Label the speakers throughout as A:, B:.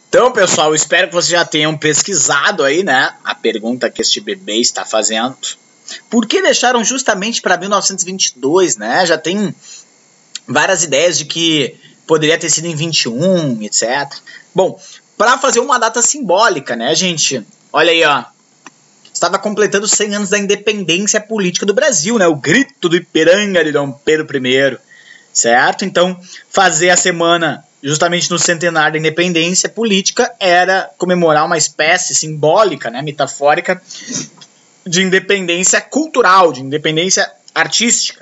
A: Então, pessoal, eu espero que vocês já tenham pesquisado aí, né, a pergunta que este bebê está fazendo. Por que deixaram justamente para 1922, né? Já tem várias ideias de que poderia ter sido em 21, etc. Bom, para fazer uma data simbólica, né, gente? Olha aí, ó. Estava completando 100 anos da independência política do Brasil, né? O grito do Ipiranga de Dom Pedro I, certo? Então, fazer a semana justamente no centenário da independência política era comemorar uma espécie simbólica, né, metafórica, de independência cultural, de independência artística.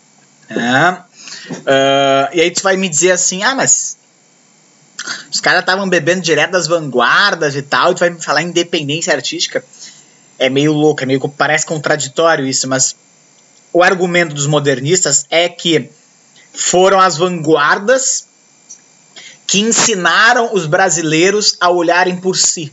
A: E aí tu vai me dizer assim, mas os caras estavam bebendo direto das vanguardas e tal, e tu vai me falar em independência artística. É meio louco, parece contraditório isso, mas o argumento dos modernistas é que foram as vanguardas que ensinaram os brasileiros a olharem por si.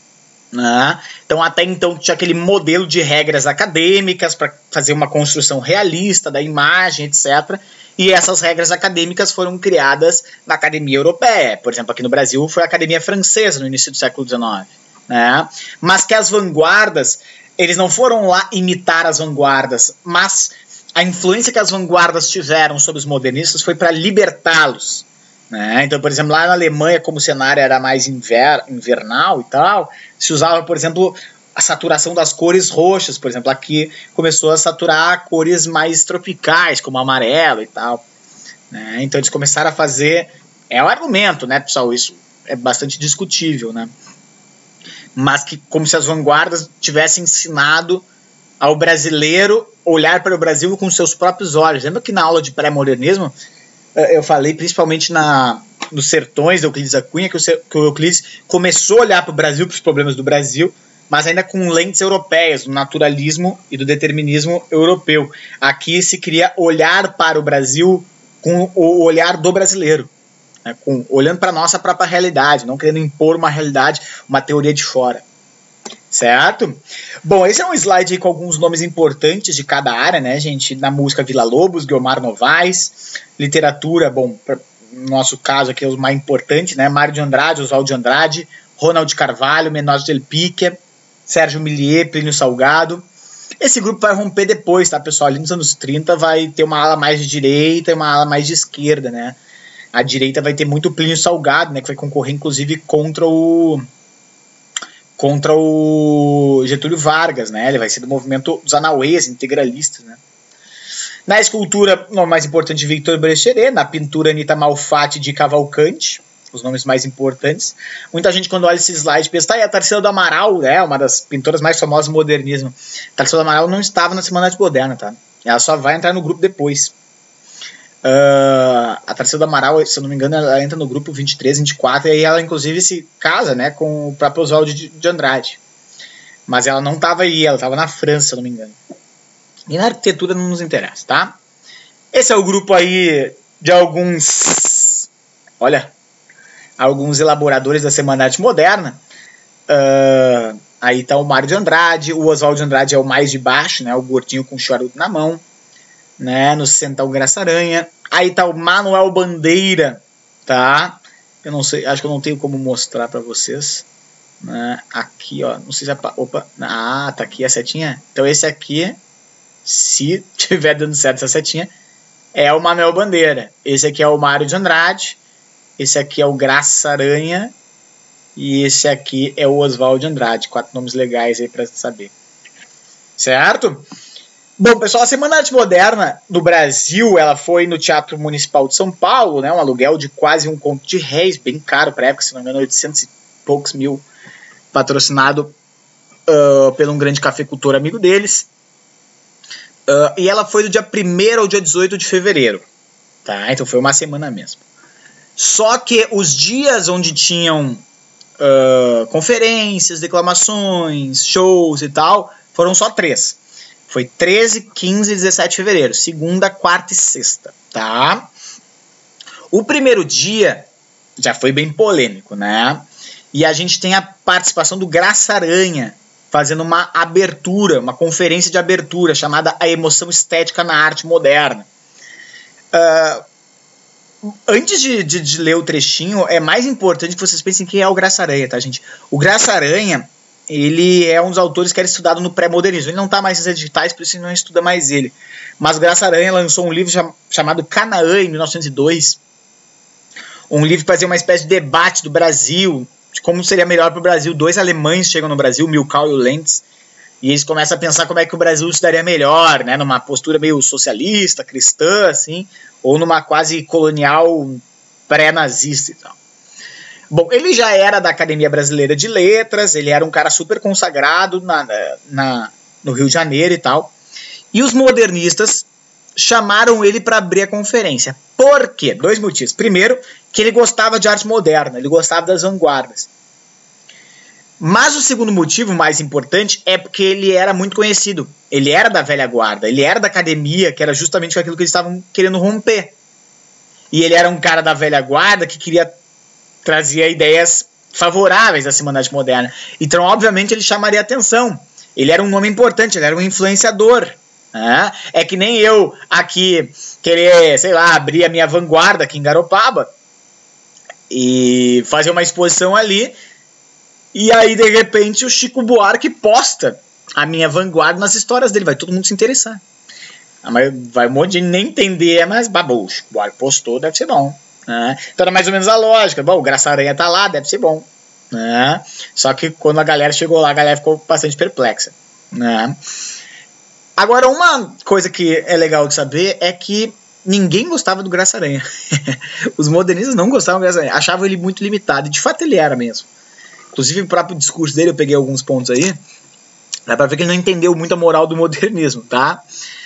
A: Né? Então, até então, tinha aquele modelo de regras acadêmicas para fazer uma construção realista da imagem, etc. E essas regras acadêmicas foram criadas na Academia Europeia. Por exemplo, aqui no Brasil foi a Academia Francesa no início do século XIX. Né? Mas que as vanguardas, eles não foram lá imitar as vanguardas, mas a influência que as vanguardas tiveram sobre os modernistas foi para libertá-los. Né? Então, por exemplo, lá na Alemanha, como o cenário era mais invernal e tal, se usava, por exemplo, a saturação das cores roxas. Por exemplo, aqui começou a saturar cores mais tropicais, como amarelo e tal. Né? Então eles começaram a fazer... É um argumento, né, pessoal? Isso é bastante discutível, né? Mas que como se as vanguardas tivessem ensinado ao brasileiro olhar para o Brasil com seus próprios olhos. Lembra que na aula de pré-modernismo eu falei principalmente nos Sertões de Euclides da Cunha que o Euclides começou a olhar para o Brasil, para os problemas do Brasil, mas ainda com lentes europeias, do naturalismo e do determinismo europeu. Aqui se queria olhar para o Brasil com o olhar do brasileiro, né, olhando para a nossa própria realidade, não querendo impor uma realidade, uma teoria de fora. Certo? Bom, esse é um slide aí com alguns nomes importantes de cada área, né, gente? Na música, Vila Lobos, Guiomar Novaes. Literatura, bom, no nosso caso aqui é os mais importantes, né? Mário de Andrade, Oswaldo de Andrade, Ronald Carvalho, Menor del Pique, Sérgio Milliet, Plínio Salgado. Esse grupo vai romper depois, tá, pessoal? Ali nos anos 30 vai ter uma ala mais de direita e uma ala mais de esquerda, né? A direita vai ter muito Plínio Salgado, né? Que vai concorrer, inclusive, contra o Getúlio Vargas, né? Ele vai ser do movimento dos anauês, integralistas, né? Na escultura, o mais importante, Victor Brecheret. Na pintura, Anita Malfatti de Cavalcante, os nomes mais importantes. Muita gente, quando olha esse slide, pensa, tá, e a Tarsila do Amaral, né? Uma das pintoras mais famosas do modernismo. A Tarsila do Amaral não estava na Semana de Moderna, tá? Ela só vai entrar no grupo depois. A Tarsila do Amaral, se eu não me engano, ela entra no grupo 23, 24, e aí ela inclusive se casa, né, com o próprio Oswaldo de Andrade. Mas ela não estava aí, ela estava na França, se eu não me engano. E na arquitetura não nos interessa, tá? Esse é o grupo aí de alguns elaboradores da Semana Arte Moderna. Aí tá o Mário de Andrade, o Oswaldo de Andrade é o mais de baixo, né, o gordinho com charuto na mão. Né, no centro tá o Graça Aranha. Aí tá o Manuel Bandeira, tá? Eu não sei, acho que eu não tenho como mostrar para vocês. Né? Aqui, ó, não sei se opa, tá aqui a setinha. Então esse aqui, se tiver dando certo essa setinha, é o Manuel Bandeira. Esse aqui é o Mário de Andrade. Esse aqui é o Graça Aranha. E esse aqui é o Oswaldo de Andrade. 4 nomes legais aí para saber. Certo? Bom, pessoal, a Semana Arte Moderna no Brasil, ela foi no Teatro Municipal de São Paulo, né, um aluguel de quase um conto de réis, bem caro para a época, se não me engano, 800 e poucos mil, patrocinado por um grande cafeicultor amigo deles. E ela foi do dia 1º ao dia 18 de fevereiro, tá? Então foi uma semana mesmo. Só que os dias onde tinham conferências, declamações, shows e tal, foram só 3. Foi 13, 15 e 17 de fevereiro. Segunda, quarta e sexta, tá? O primeiro dia já foi bem polêmico, né? E a gente tem a participação do Graça Aranha fazendo uma abertura, uma conferência de abertura chamada A Emoção Estética na Arte Moderna. Antes de ler o trechinho, é mais importante que vocês pensem quem é o Graça Aranha, tá, gente? O Graça Aranha, ele é um dos autores que era estudado no pré-modernismo. Ele não tá mais nas editais, por isso a gente não estuda mais ele. Mas o Graça Aranha lançou um livro chamado Canaã, em 1902. Um livro que fazia uma espécie de debate do Brasil, de como seria melhor para o Brasil. 2 alemães chegam no Brasil, Milkau e o Lentz, e eles começam a pensar como é que o Brasil se daria melhor, né? Numa postura meio socialista, cristã, assim, ou numa quase colonial pré-nazista e tal. Bom, ele já era da Academia Brasileira de Letras, ele era um cara super consagrado no Rio de Janeiro e tal. E os modernistas chamaram ele para abrir a conferência. Por quê? 2 motivos. Primeiro, que ele gostava de arte moderna, ele gostava das vanguardas. Mas o segundo motivo, mais importante, é porque ele era muito conhecido. Ele era da velha guarda, ele era da academia, que era justamente aquilo que eles estavam querendo romper. E ele era um cara da velha guarda que queria trazer ideias favoráveis à Semana de Arte Moderna. Então, obviamente, ele chamaria atenção. Ele era um nome importante, ele era um influenciador. É que nem eu aqui querer, sei lá, abrir a minha vanguarda aqui em Garopaba e fazer uma exposição ali, e aí de repente o Chico Buarque posta a minha vanguarda nas histórias dele, vai todo mundo se interessar. Mas vai um monte de gente nem entender, mas babou, o Chico Buarque postou, deve ser bom. Então era mais ou menos a lógica. Bom, o Graça Aranha tá lá, deve ser bom. Só que quando a galera chegou lá, a galera ficou bastante perplexa. Agora, uma coisa que é legal de saber é que ninguém gostava do Graça Aranha. Os modernistas não gostavam do Graça Aranha, achavam ele muito limitado, e de fato ele era mesmo. Inclusive o próprio discurso dele, eu peguei alguns pontos aí, dá pra ver que ele não entendeu muito a moral do modernismo, tá?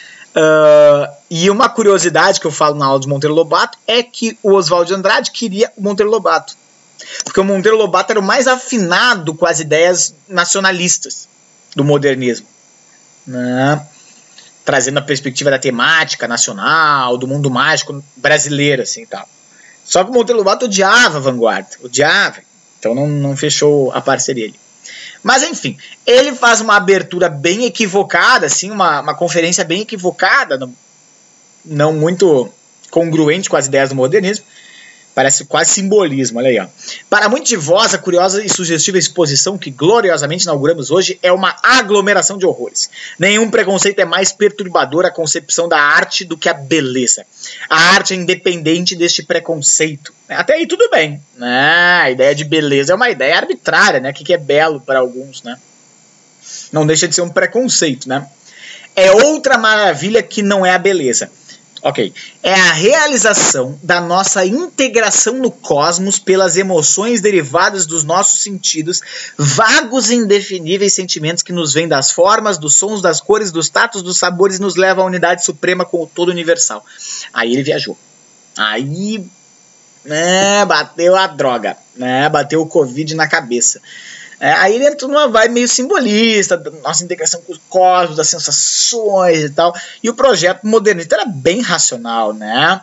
A: E uma curiosidade que eu falo na aula de Monteiro Lobato é que o Oswald de Andrade queria o Monteiro Lobato. Porque o Monteiro Lobato era o mais afinado com as ideias nacionalistas do modernismo, né? Trazendo a perspectiva da temática nacional, do mundo mágico brasileiro, assim, tal. Só que o Monteiro Lobato odiava a vanguarda, odiava. Então não fechou a parceria ali. Mas enfim, ele faz uma abertura bem equivocada, assim, uma conferência bem equivocada, não muito congruente com as ideias do modernismo. Parece quase simbolismo, olha aí, ó. Para muitos de vós, a curiosa e sugestiva exposição que gloriosamente inauguramos hoje é uma aglomeração de horrores. Nenhum preconceito é mais perturbador à concepção da arte do que a beleza. A arte é independente deste preconceito. Até aí tudo bem, né? A ideia de beleza é uma ideia arbitrária, né? O que é belo para alguns, né? Não deixa de ser um preconceito, né? É outra maravilha que não é a beleza. Ok, é a realização da nossa integração no cosmos pelas emoções derivadas dos nossos sentidos, vagos e indefiníveis sentimentos que nos vêm das formas, dos sons, das cores, dos tatos, dos sabores e nos levam à unidade suprema com o todo universal. Aí ele viajou. Aí, né, bateu a droga, né, bateu o Covid na cabeça. Aí ele entrou numa vibe meio simbolista, da nossa integração com o cosmos, das sensações e tal. E o projeto modernista era bem racional, né?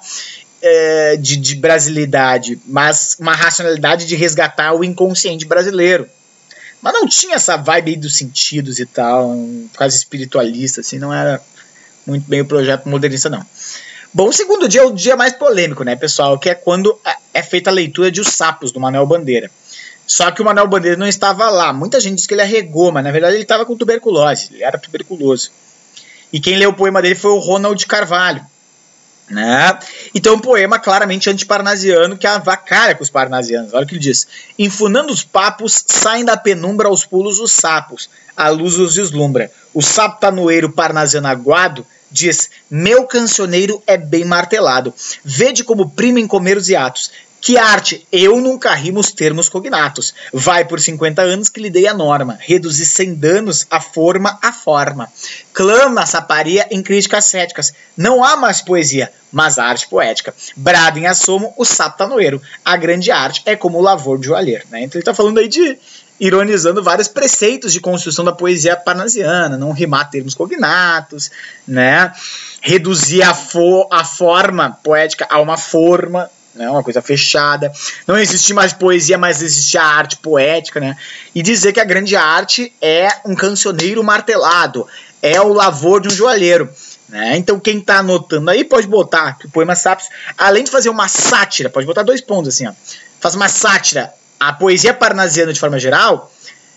A: De brasilidade, mas uma racionalidade de resgatar o inconsciente brasileiro. Mas não tinha essa vibe aí dos sentidos e tal, quase espiritualista, assim, não era muito bem o projeto modernista, não. Bom, o segundo dia é o dia mais polêmico, né, pessoal? Que é quando é feita a leitura de Os Sapos, do Manuel Bandeira. Só que o Manuel Bandeira não estava lá. Muita gente diz que ele arregou, mas na verdade ele estava com tuberculose. Ele era tuberculoso. E quem leu o poema dele foi o Ronald Carvalho, né? Então um poema claramente antiparnasiano que avacalha com os parnasianos. Olha o que ele diz. Enfunando os papos, saem da penumbra aos pulos os sapos. A luz os deslumbra. O sapo tanoeiro parnasiano aguado diz, meu cancioneiro é bem martelado. Vede como prima em comer os hiatos. Que arte, eu nunca rimo os termos cognatos. Vai por 50 anos que lhe dei a norma. Reduzir sem danos a forma à forma. Clama a saparia em críticas céticas. Não há mais poesia, mas arte poética. Brada em assomo o sapo tanoeiro. A grande arte é como o lavor de joalheiro. Né? Então ele está falando aí de ironizando vários preceitos de construção da poesia parnasiana. Não rimar termos cognatos, né? Reduzir a forma poética a uma forma, né, uma coisa fechada, não existe mais poesia, mas existe a arte poética, né, e dizer que a grande arte é um cancioneiro martelado, é o lavor de um joalheiro. né? Então quem está anotando aí pode botar que o poema Sapios, além de fazer uma sátira, pode botar 2 pontos assim, ó, faz uma sátira à poesia parnasiana de forma geral,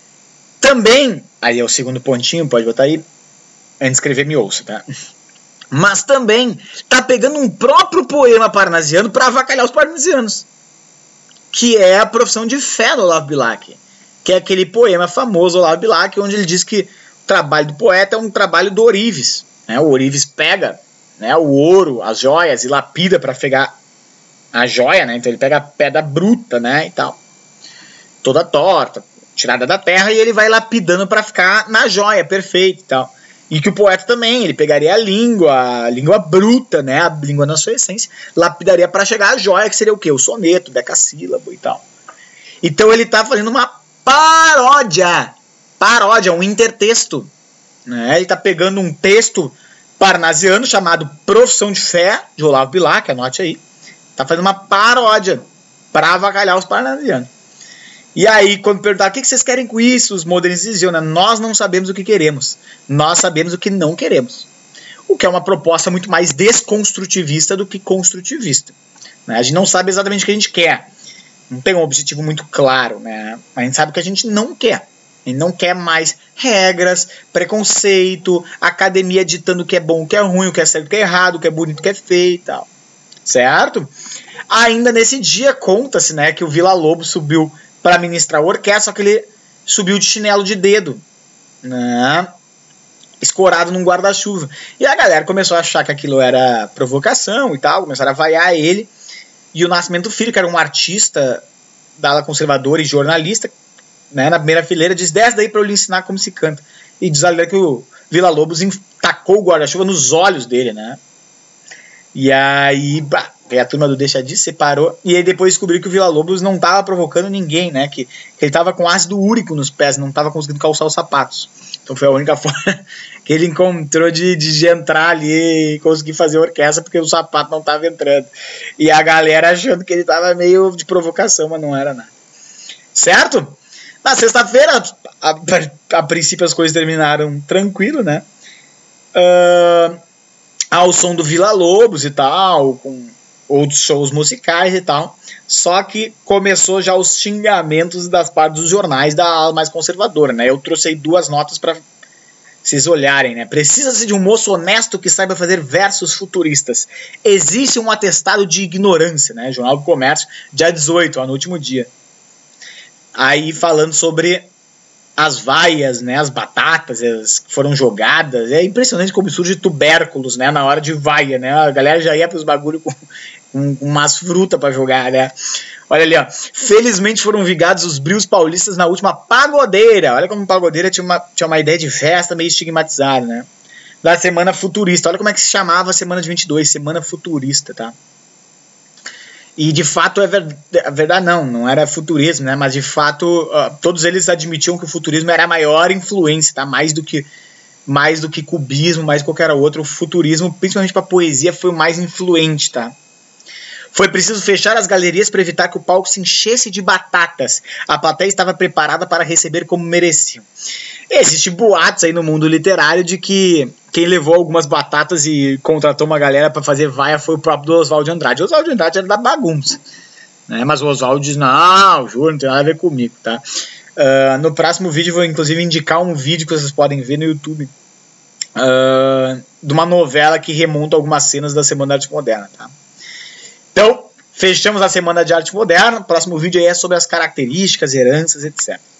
A: também, aí é o segundo pontinho, pode botar aí, antes de escrever me ouça, tá? Mas também tá pegando um próprio poema parnasiano para avacalhar os parnasianos, que é a profissão de fé do Olavo Bilac, que é aquele poema famoso do Olavo Bilac, onde ele diz que o trabalho do poeta é um trabalho do ourives, né? O ourives pega, né, o ouro, as joias, e lapida para pegar a joia, né? Então ele pega a pedra bruta, né, e tal, toda torta, tirada da terra, e ele vai lapidando para ficar na joia, perfeito e tal. E que o poeta também, ele pegaria a língua bruta, né, a língua na sua essência, lapidaria para chegar à joia, que seria o quê? O soneto, decassílabo e tal. Então ele está fazendo uma paródia, um intertexto, né? Ele está pegando um texto parnasiano chamado Profissão de Fé, de Olavo Bilac, anote aí, está fazendo uma paródia para avacalhar os parnasianos. E aí, quando perguntaram o que vocês querem com isso, os modernistas diziam, né, nós não sabemos o que queremos, nós sabemos o que não queremos. O que é uma proposta muito mais desconstrutivista do que construtivista, né? A gente não sabe exatamente o que a gente quer, não tem um objetivo muito claro, né? A gente sabe o que a gente não quer. A gente não quer mais regras, preconceito, academia ditando o que é bom, o que é ruim, o que é certo, o que é errado, o que é bonito, o que é feio e tal. Certo? Ainda nesse dia, conta-se, né, que o Villa-Lobos subiu para ministrar a orquestra, só que ele subiu de chinelo de dedo, né, escorado num guarda-chuva. E a galera começou a achar que aquilo era provocação e tal, começaram a vaiar ele. E o Nascimento Filho, que era um artista da ala conservadora e jornalista, né, na primeira fileira, diz: desce daí para eu lhe ensinar como se canta. E diz ali que o Villa-Lobos tacou o guarda-chuva nos olhos dele, né? E aí, veio a turma do Deixa Disso, separou, e aí depois descobriu que o Villa-Lobos não estava provocando ninguém, né, que ele estava com ácido úrico nos pés, não estava conseguindo calçar os sapatos. Então foi a única forma que ele encontrou de entrar ali e conseguir fazer orquestra, porque o sapato não estava entrando. E a galera achando que ele estava meio de provocação, mas não era nada. Certo? Na sexta-feira, a princípio as coisas terminaram tranquilo, né? Ao som do Villa-Lobos e tal, com outros shows musicais e tal. Só que começou já os xingamentos das partes dos jornais da ala mais conservadora, né? Eu trouxe aí 2 notas para vocês olharem, né? Precisa-se de um moço honesto que saiba fazer versos futuristas. Existe um atestado de ignorância, né? Jornal do Comércio, dia 18, ó, no último dia. Aí falando sobre as vaias, né, as batatas que foram jogadas. É impressionante como surge tubérculos, né, na hora de vaia, né? A galera já ia para os bagulho com umas frutas para jogar, né? Olha ali, ó. Felizmente foram vigados os brios paulistas na última pagodeira. Olha como pagodeira tinha uma ideia de festa meio estigmatizada, né? Da Semana Futurista. Olha como é que se chamava a Semana de 22, Semana Futurista, tá? E de fato é verdade, não era futurismo, né? Mas de fato todos eles admitiam que o futurismo era a maior influência, tá? Mais do que cubismo, mais que qualquer outro. O futurismo, principalmente para poesia, foi o mais influente, tá? Foi preciso fechar as galerias para evitar que o palco se enchesse de batatas. A plateia estava preparada para receber como mereciam. Existem boatos aí no mundo literário de que quem levou algumas batatas e contratou uma galera para fazer vaia foi o próprio Oswald de Andrade. O Oswald de Andrade era da bagunça, né? Mas o Oswald diz: não, juro, não tem nada a ver comigo, tá? No próximo vídeo vou inclusive indicar um vídeo que vocês podem ver no YouTube de uma novela que remonta algumas cenas da Semana da Arte Moderna, tá? Então, fechamos a Semana de Arte Moderna. O próximo vídeo aí é sobre as características, heranças, etc.